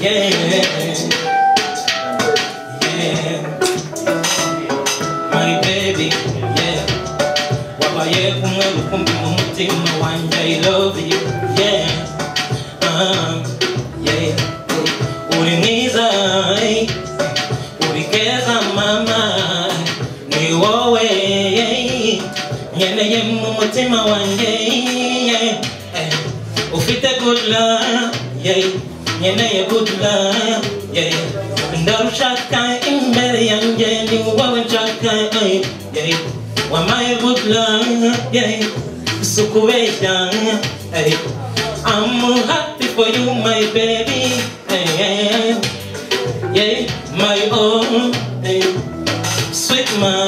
My baby, yeah. Wabaye kumwe rukumbi mu mutima wanje, I love you, yeah. Yeah. Uri mwiza, uri keza mama, ni wowe, nyeneye mu mutima wanje, yeah. Ufite good love, yeah. Nyeneye good love, yeah. Ndarushaka imbere yanjye ni wowe nshaka, yeah. Wamaye good love, yeah. Sukubeshya, yeah. I'm happy for you, my baby, yeah. Yeah, my own, yeah. Sweet man,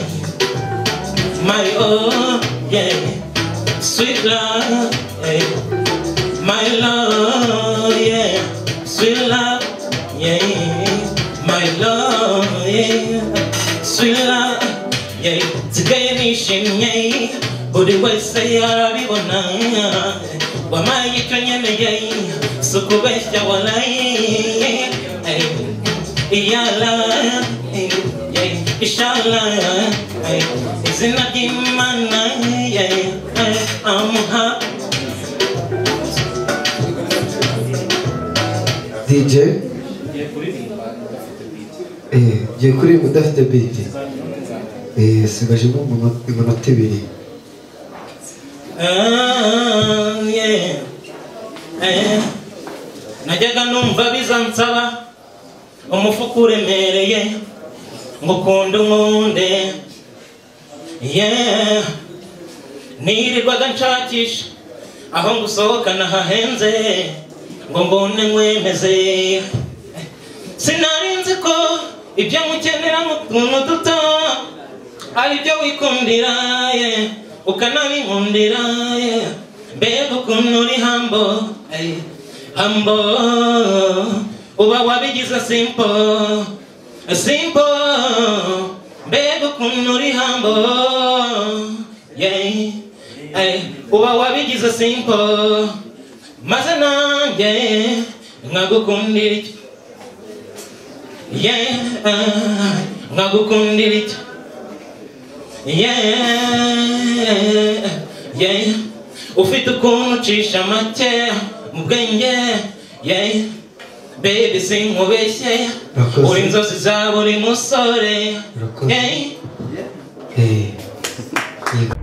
my own, yeah. Sweet love, yeah. My love, yeah. Sweet love, yeah. My love, yeah. Sweet love, yeah. Today nishimye, buri wese arabibona. Wamaye kanyene, sukubeshya walai. Iyala, inshallah, izina ry'Imana, I'm happy. DJ giye kuri udafite beat sigajemo iminota 2 najyaga numva bizansaba umufuka uremereye ngo kunde unkunde, yeah. Nirirwaga nshakisha aho ngusohokana hahenze ngo mbone nkwemeze, sinarinzi ko ibyo mukenera mu tuntu duto ari byo wikundira, yeah. Ukanabinkundira, yeah. Mbega ukuntu uri humble, humble, uba wabigize simple, simple. Mbega ukuntu uri humble, yeah. Uba wabigize simple, maze nanjye nkagukundira icyo, yeah. Nkagukundira icyo, yeah. Yeah. Ufite ukuntu ucisha make mu bwenge, yeah. Baby sinkubeshye, uri inzozi za buri musore, yeah.